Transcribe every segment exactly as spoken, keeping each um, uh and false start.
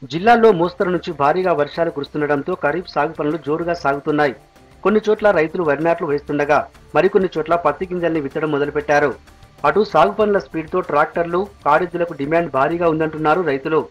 జిల్లాలో మోస్తరు నుంచి భారీగా వర్షాలు కురుస్తుండటంతో ఖరీఫ్ సాగు పనులు జోరుగా సాగుతున్నాయి. కొన్ని చోట్ల రైతులు వరి నాట్లు వేస్తుండగా మరికొన్ని చోట్ల పత్తి గింజల్ని విత్తడం మొదలుపెట్టారు. అటు సాగు పనుల స్పీడ్తో ట్రాక్టర్లు, కారెద్దులకు డిమాండ్ భారీగా ఉందంటున్నారు రైతులు.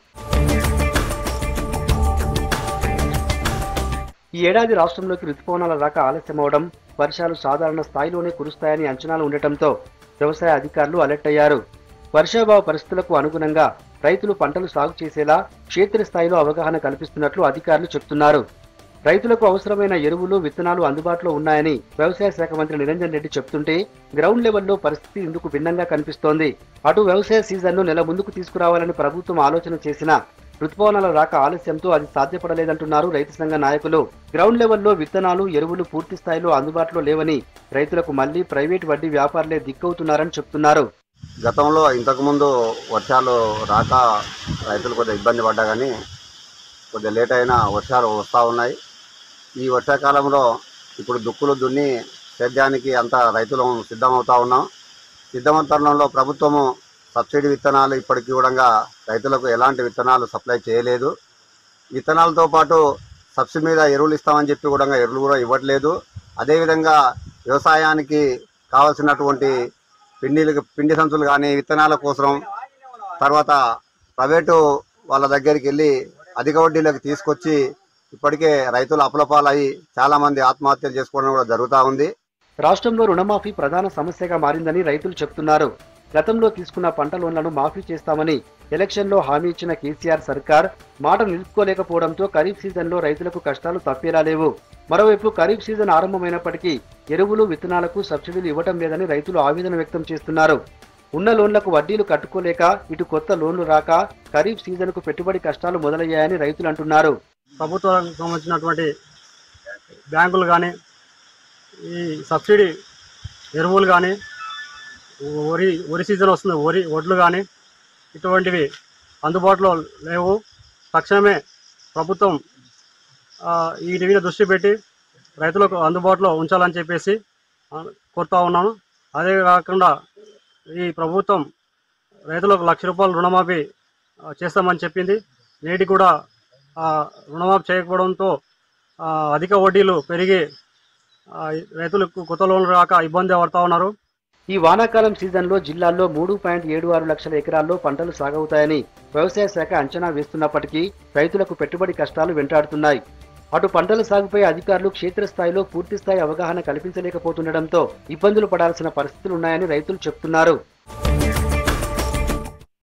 ఈ ఏడాది రాష్ట్రంలోకి రుతుపవనాల రాక ఆలస్యమవడం, వర్షాలు సాధారణ స్థాయిలోనే కురుస్తాయని అంచనాలు ఉండటంతో వ్యవసాయ అధికారులు అలర్ట్ అయ్యారు. వర్షాభావ పరిస్థితులకు అనుగుణంగా రైతులు పంటలు సాగు చేసేలా క్షేత్రస్థాయిలో అవగాహన కల్పిస్తున్నట్లు అధికారులు చెబుతున్నారు. రైతులకు అవసరమైన ఎరువులు, విత్తనాలు అందుబాటులో ఉన్నాయని వ్యవసాయ శాఖ మంత్రి నిరంజన్ రెడ్డి చెబుతుంటే గ్రౌండ్ లెవెల్లో పరిస్థితి ఇందుకు భిన్నంగా కనిపిస్తోంది. అటు వ్యవసాయ సీజన్ను నెల ముందుకు తీసుకురావాలని ప్రభుత్వం ఆలోచన చేసినా రుతుపవనాల రాక ఆలస్యంతో అది సాధ్యపడలేదంటున్నారు రైతు సంఘ నాయకులు. గ్రౌండ్ లెవెల్లో విత్తనాలు, ఎరువులు పూర్తి స్థాయిలో అందుబాటులో లేవని రైతులకు మళ్లీ ప్రైవేట్ వడ్డీ వ్యాపారులే దిక్కవుతున్నారని చెప్తున్నారు. గతంలో ఇంతకుముందు వర్షాలు రాక రైతులు కొద్దిగా ఇబ్బంది పడ్డా కానీ కొద్దిగా లేట్ అయినా వర్షాలు వస్తూ ఉన్నాయి. ఈ వర్షాకాలంలో ఇప్పుడు దుక్కులు దున్ని సేద్యానికి అంతా రైతులు సిద్ధమవుతా ఉన్నాం. సిద్ధమవుతరణంలో ప్రభుత్వము సబ్సిడీ విత్తనాలు ఇప్పటికీ కూడా రైతులకు ఎలాంటి విత్తనాలు సప్లై చేయలేదు. విత్తనాలతో పాటు సబ్సిడీ మీద ఎరువులు ఇస్తామని చెప్పి కూడా ఎరువులు కూడా ఇవ్వట్లేదు. అదేవిధంగా వ్యవసాయానికి కావాల్సినటువంటి పిండిలు పిండి సంచులు కానీ విత్తనాల కోసం తర్వాత ప్రైవేటు వాళ్ళ దగ్గరికి వెళ్ళి అధిక వడ్డీలకు తీసుకొచ్చి ఇప్పటికే రైతులు అప్పులపాలయ్యి చాలా మంది ఆత్మహత్యలు చేసుకోవడం కూడా జరుగుతూ ఉంది. రాష్ట్రంలో రుణమాఫీ ప్రధాన సమస్యగా మారిందని రైతులు చెప్తున్నారు. గతంలో తీసుకున్న పంట లోన్లను మాఫీ చేస్తామని ఎలక్షన్లో హామీ ఇచ్చిన కేసీఆర్ సర్కార్ మాట నిలుపుకోలేకపోవడంతో ఖరీఫ్ సీజన్లో రైతులకు కష్టాలు తప్పేలా లేవు. మరోవైపు ఖరీఫ్ సీజన్ ఆరంభమైనప్పటికీ ఎరువులు, విత్తనాలకు సబ్సిడీలు ఇవ్వడం లేదని రైతులు ఆవేదన వ్యక్తం చేస్తున్నారు. ఉన్న లోన్లకు వడ్డీలు కట్టుకోలేక ఇటు కొత్త లోన్లు రాక ఖరీఫ్ సీజన్కు పెట్టుబడి కష్టాలు మొదలయ్యాయని రైతులు అంటున్నారు. ప్రభుత్వానికి సంబంధించినటువంటి బ్యాంకులు కానీ, ఈ సబ్సిడీ ఎరువులు కానీ, వరి వరి సీజన్ వస్తుంది, వరి వడ్లు కానీ ఇటువంటివి అందుబాటులో లేవు. తక్షణమే ప్రభుత్వం వీటి మీద దృష్టి పెట్టి రైతులకు అందుబాటులో ఉంచాలని చెప్పేసి కోరుతా ఉన్నాను. అదే కాకుండా ఈ ప్రభుత్వం రైతులకు లక్ష రూపాయలు రుణమాఫీ చేస్తామని చెప్పింది. నేటి కూడా రుణమాఫీ చేయకపోవడంతో అధిక వడ్డీలు పెరిగి రైతులకు కొత్త లోన్లు రాక ఇబ్బంది పడుతూ ఉన్నారు. ఈ వానాకాలం సీజన్లో జిల్లాల్లో మూడు పాయింట్ ఏడు ఆరు లక్షల ఎకరాల్లో పంటలు సాగవుతాయని వ్యవసాయ శాఖ అంచనా వేస్తున్నప్పటికీ రైతులకు పెట్టుబడి కష్టాలు వెంటాడుతున్నాయి. అటు పంటల సాగుపై అధికారులు క్షేత్రస్థాయిలో పూర్తిస్థాయి అవగాహన కల్పించలేకపోతుండటంతో ఇబ్బందులు పడాల్సిన పరిస్థితులున్నాయని రైతులు చెప్తున్నారు.